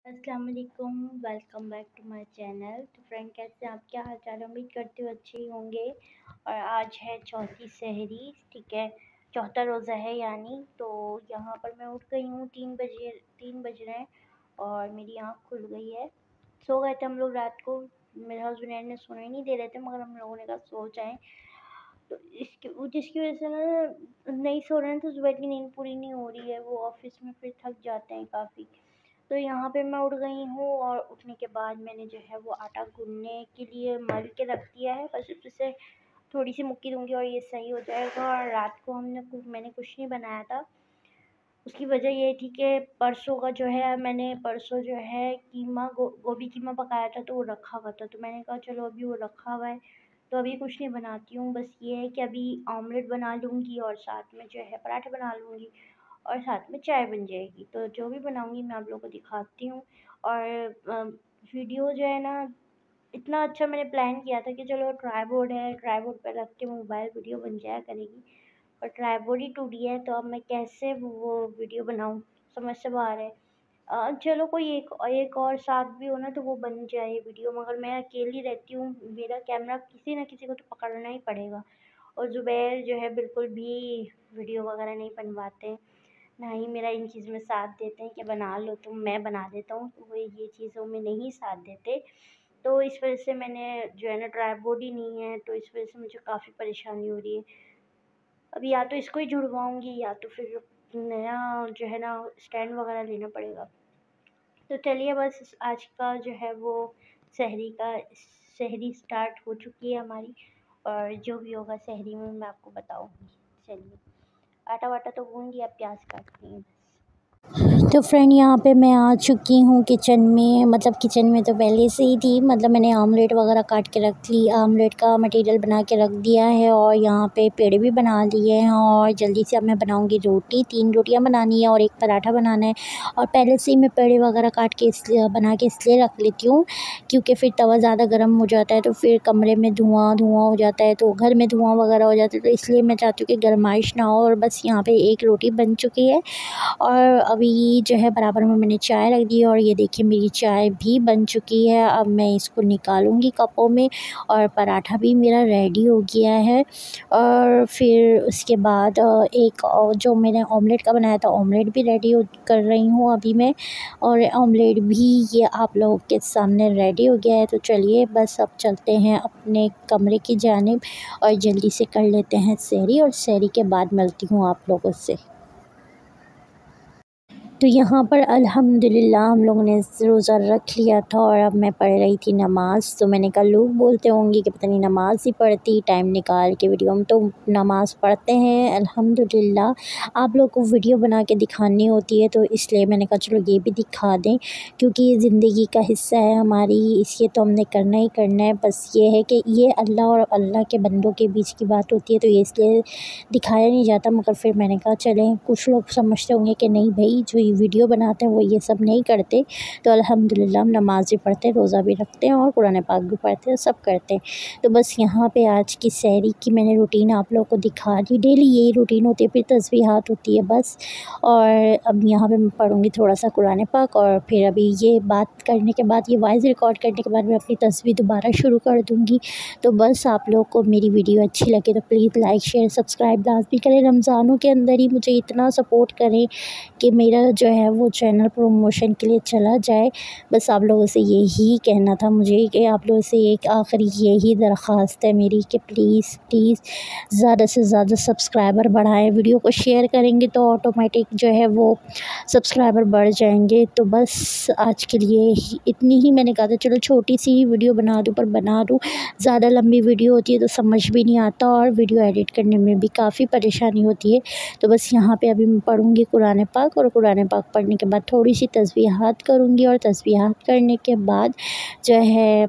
अस्सलाम वालेकुम, welcome back to my channel. तो फ्रेंड, कैसे हैं आप? क्या हाल चाल है? उम्मीद करती हूँ अच्छे ही होंगे। और आज है चौथी सहरी, ठीक है, चौथा रोज़ा है यानी। तो यहाँ पर मैं उठ गई हूँ 3 बज रहे हैं और मेरी आँख खुल गई है। सो गए थे हम लोग रात को, मेरे हस्बैंड ने सोने ही नहीं दे रहे थे, मगर हम लोगों ने कहा सो जाएं। तो जिसकी वजह से ना नहीं सो रहे हैं, तो सुबह की नींद पूरी नहीं हो रही है। वो ऑफिस में फिर थक जाते हैं काफ़ी। तो यहाँ पे मैं उठ गई हूँ और उठने के बाद मैंने जो है वो आटा गूँथने के लिए मल के रख दिया है। बस इसे थोड़ी सी मुक्की दूँगी और ये सही हो जाएगा। और रात को मैंने कुछ नहीं बनाया था। उसकी वजह ये थी कि परसों का जो है, मैंने परसों जो है गोभी कीमा पकाया था, तो वो रखा हुआ था। तो मैंने कहा चलो अभी वो रखा हुआ है तो अभी कुछ नहीं बनाती हूँ। बस ये है कि अभी ऑमलेट बना लूँगी और साथ में जो है पराठे बना लूँगी और साथ में चाय बन जाएगी। तो जो भी बनाऊँगी मैं आप लोगों को दिखाती हूँ। और वीडियो जो है ना, इतना अच्छा मैंने प्लान किया था कि चलो ट्राइपॉड है, ट्राइपॉड पर रख के मोबाइल वीडियो बन जाया करेगी। और ट्राइपॉड ही टूट गया है, तो अब मैं कैसे वो वीडियो बनाऊँ, समझ से बाहर है। चलो कोई एक और साथ भी हो ना तो वो बन जाए वीडियो, मगर मैं अकेली रहती हूँ, मेरा कैमरा किसी ना किसी को तो पकड़ना ही पड़ेगा। और ज़ुबैर जो है बिल्कुल भी वीडियो वगैरह नहीं बनवाते, ना ही मेरा इन चीज़ में साथ देते हैं कि बना लो तुम, मैं बना देता हूँ, तो वो ये चीज़ों में नहीं साथ देते। तो इस वजह से मैंने जो है ना, ट्राइपॉड ही नहीं है, तो इस वजह से मुझे काफ़ी परेशानी हो रही है। अभी या तो इसको ही जुड़वाऊँगी या तो फिर नया जो है ना स्टैंड वगैरह लेना पड़ेगा। तो चलिए, बस आज का जो है वो सहरी स्टार्ट हो चुकी है हमारी। और जो भी होगा सहरी में मैं आपको बताऊँगी। चलिए, आटा वाटा तो गूँध लिया, प्याज काटती हूँ। तो फ्रेंड, यहाँ पे मैं आ चुकी हूँ किचन में। मतलब किचन में तो पहले से ही थी। मतलब मैंने आमलेट वगैरह काट के रख ली, आमलेट का मटेरियल बना के रख दिया है और यहाँ पे पेड़े भी बना लिए हैं। और जल्दी से अब मैं बनाऊँगी रोटी। 3 रोटियाँ बनानी है और एक पराठा बनाना है। और पहले से ही मैं पेड़े वगैरह काट के बना के इसलिए रख लेती हूँ क्योंकि फिर तवा ज़्यादा गर्म हो जाता है तो फिर कमरे में धुआँ हो जाता है, तो घर में धुआँ वगैरह हो जाता है। तो इसलिए मैं चाहती हूँ कि गर्माइश ना हो। और बस यहाँ पे एक रोटी बन चुकी है और अभी जो है बराबर में मैंने चाय रख दी। और ये देखिए मेरी चाय भी बन चुकी है। अब मैं इसको निकालूंगी कपों में। और पराठा भी मेरा रेडी हो गया है। और फिर उसके बाद एक और जो मैंने ऑमलेट का बनाया था, ऑमलेट भी रेडी कर रही हूँ अभी मैं। और ऑमलेट भी ये आप लोगों के सामने रेडी हो गया है। तो चलिए बस अब चलते हैं अपने कमरे की जानिब और जल्दी से कर लेते हैं सहरी। और सहरी के बाद मिलती हूँ आप लोगों से। तो यहाँ पर अल्हम्दुलिल्लाह हम लोगों ने रोज़ा रख लिया था और अब मैं पढ़ रही थी नमाज़। तो मैंने कहा लोग बोलते होंगे कि पता नहीं नमाज़ ही पढ़ती टाइम निकाल के वीडियो में, तो नमाज़ पढ़ते हैं अल्हम्दुलिल्लाह। आप लोग को वीडियो बना के दिखानी होती है तो इसलिए मैंने कहा चलो ये भी दिखा दें, क्योंकि ये ज़िंदगी का हिस्सा है हमारी, इसलिए तो हमने करना ही करना है। बस ये है कि ये अल्लाह और अल्लाह के बंदों के बीच की बात होती है, तो ये इसलिए दिखाया नहीं जाता। मगर फिर मैंने कहा चलें, कुछ लोग समझते होंगे कि नहीं भाई जो ये वीडियो बनाते हैं वो ये सब नहीं करते। तो अल्हम्दुलिल्लाह हम नमाज़ भी पढ़ते हैं, रोज़ा भी रखते हैं और कुरान पाक भी पढ़ते हैं, सब करते हैं। तो बस यहाँ पे आज की सहरी की मैंने रूटीन आप लोगों को दिखा दी। डेली यही रूटीन होती है, फिर तस्बीहात होती है बस। और अब यहाँ पे मैं पढ़ूँगी थोड़ा सा कुरान पाक और फिर अभी ये बात करने के बाद, ये वॉइस रिकॉर्ड करने के बाद मैं अपनी तस्बीह दोबारा शुरू कर दूँगी। तो बस आप लोग को मेरी वीडियो अच्छी लगे तो प्लीज़ लाइक शेयर सब्सक्राइब लाज़मी करें। रमज़ानों के अंदर ही मुझे इतना सपोर्ट करें कि मेरा जो है वो चैनल प्रमोशन के लिए चला जाए। बस आप लोगों से यही कहना था मुझे कि आप लोगों से एक आखिरी यही दरख्वास्त है मेरी कि प्लीज़ प्लीज़ ज़्यादा से ज़्यादा सब्सक्राइबर बढ़ाएं। वीडियो को शेयर करेंगे तो ऑटोमेटिक जो है वो सब्सक्राइबर बढ़ जाएंगे। तो बस आज के लिए इतनी ही मैंने कहा था चलो छोटी सी ही वीडियो बना दूँ, पर बना दूँ। ज़्यादा लंबी वीडियो होती है तो समझ भी नहीं आता और वीडियो एडिट करने में भी काफ़ी परेशानी होती है। तो बस यहाँ पे अभी मैं पढ़ूँगी कुरान पाक और कुरान पाक पढ़ने के बाद थोड़ी सी तस्बीहात करूँगी और तस्बीहात करने के बाद जो है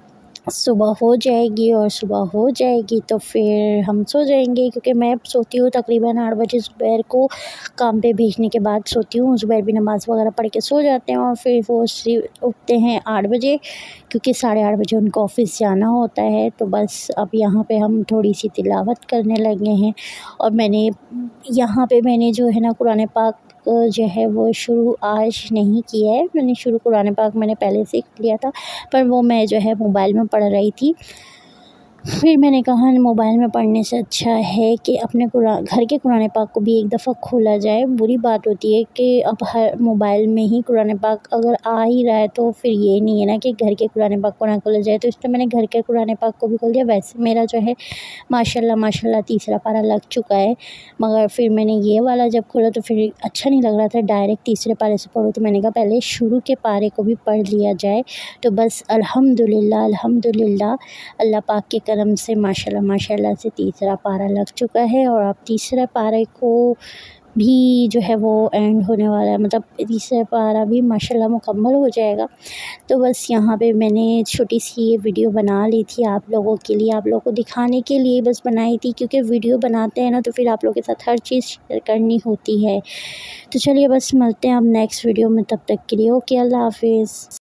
सुबह हो जाएगी। और सुबह हो जाएगी तो फिर हम सो जाएंगे, क्योंकि मैं सोती हूँ तकरीबन 8 बजे ज़ुबैर को काम पे भेजने के बाद सोती हूँ। ज़ुबैर भी नमाज़ वगैरह पढ़ के सो जाते हैं और फिर वो उठते हैं 8 बजे, क्योंकि 8:30 बजे उनको ऑफ़िस जाना होता है। तो बस अब यहाँ पे हम थोड़ी सी तिलावत करने लगे हैं। और मैंने यहाँ पे जो है ना कुरान पाक जो है वो शुरू आज नहीं किया है। मैंने शुरू कुरान पाक मैंने पहले से लिया था, पर वो मैं जो है मोबाइल में पढ़ रही थी। फिर मैंने कहा मोबाइल में पढ़ने से अच्छा है कि अपने घर के कुरान पाक को भी एक दफ़ा खोला जाए। बुरी बात होती है कि अब हर मोबाइल में ही कुरान पाक अगर आ ही रहा है तो फिर ये नहीं है ना कि घर के कुरान पाक को ना खोला जाए। तो इसलिए मैंने घर के कुरान पाक को भी खोल दिया। वैसे मेरा जो है माशाल्लाह तीसरा पारा लग चुका है, मगर फिर मैंने ये वाला जब खोला तो फिर अच्छा नहीं लग रहा था डायरेक्ट तीसरे पारे से पढ़ो, तो मैंने कहा पहले शुरू के पारे को भी पढ़ लिया जाए। तो बस अल्हम्दुलिल्लाह अल्लाह पाक के करम से माशाल्लाह से तीसरा पारा लग चुका है और अब तीसरे पारे को भी जो है वो एंड होने वाला है, मतलब तीसरा पारा भी माशाल्लाह मुकम्मल हो जाएगा। तो बस यहाँ पे मैंने छोटी सी ये वीडियो बना ली थी आप लोगों के लिए, आप लोगों को दिखाने के लिए बस बनाई थी, क्योंकि वीडियो बनाते हैं ना तो फिर आप लोगों के साथ हर चीज़ शेयर करनी होती है। तो चलिए बस मिलते हैं अब नेक्स्ट वीडियो में, तब तक के लिए ओके, अल्लाह हाफिज़।